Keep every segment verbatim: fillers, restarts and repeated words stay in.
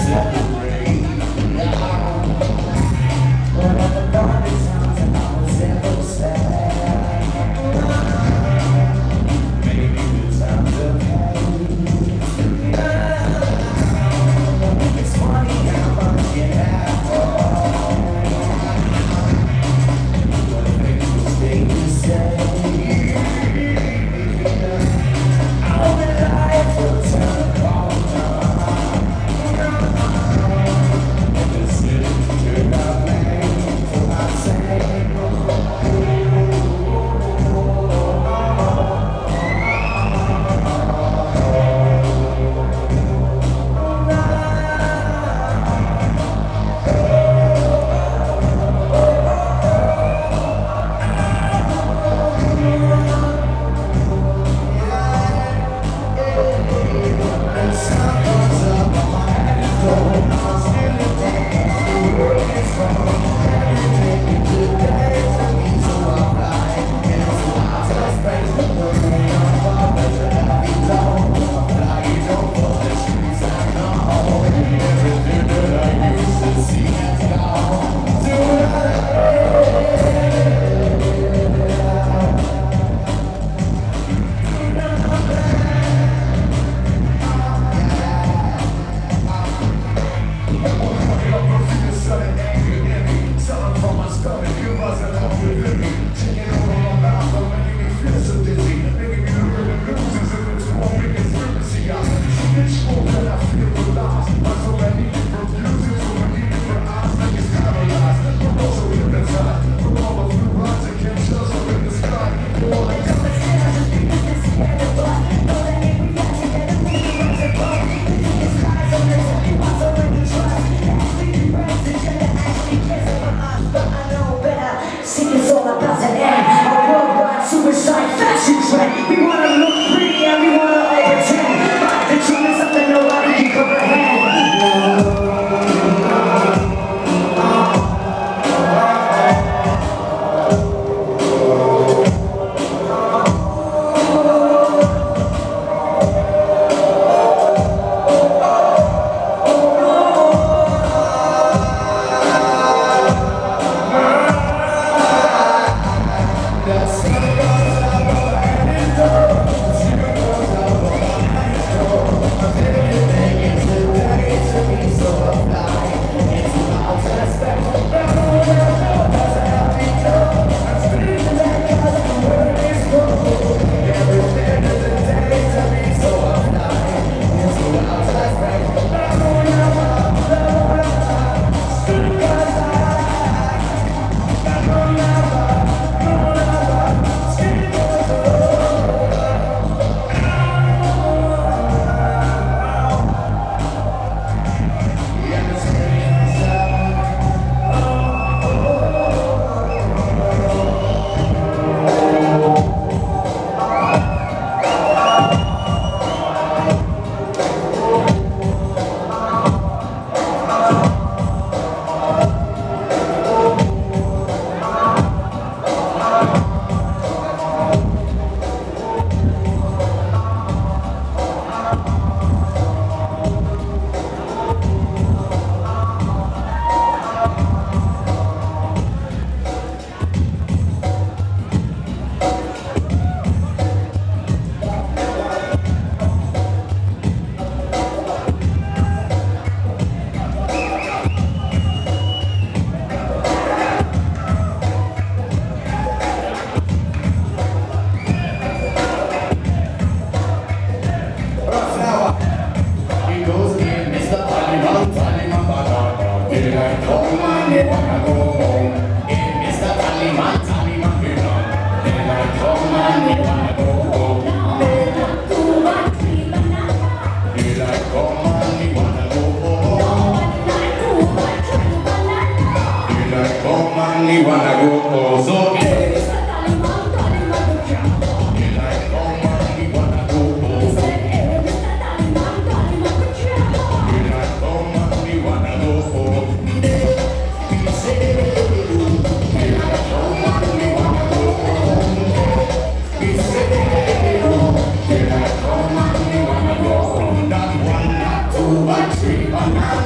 One, two, one, three, one,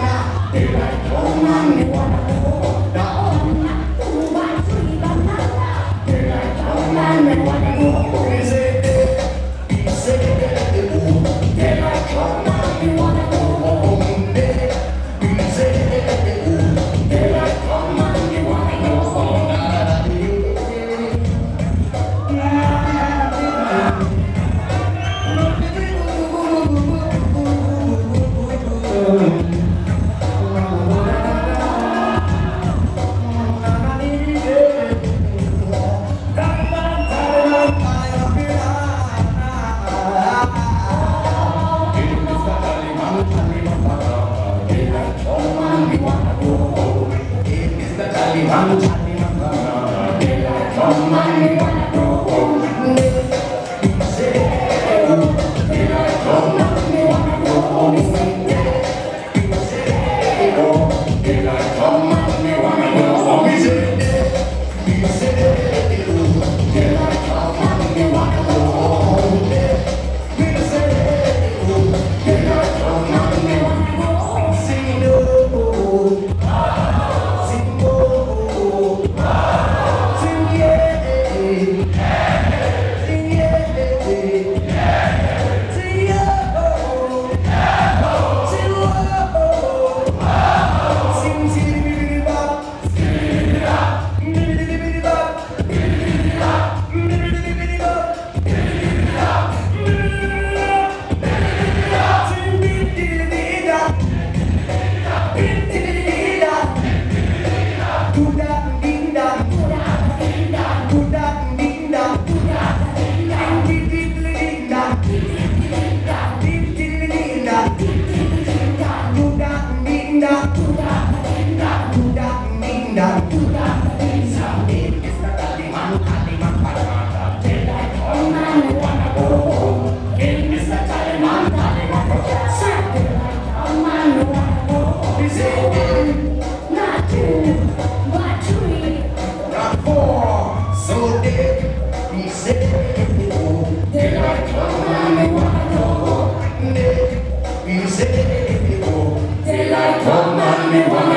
Daylight come and me wanna go home. Two by three banana. Daylight come and me wanna go home. He said, he said, daylight come and me wanna go home. He said, daylight come and me wanna go home. I'm Johnny Mamma, daylight come and me wanna go home. He said, daylight come and me wanna go home. He said, daylight come and me wanna go home. He said, he said, daylight come and me wanna go home. He said, daylight come and me wanna go home. Sing no. Daylight come and me wanna